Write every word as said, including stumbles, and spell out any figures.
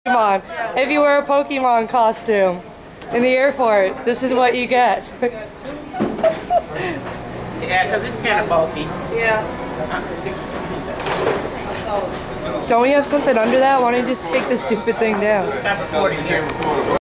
Pokemon. If you wear a Pokemon costume in the airport, this is what you get. Yeah, because it's kind of bulky. Yeah. Don't we have something under that? Why don't you just take this stupid thing down? Stop recording here.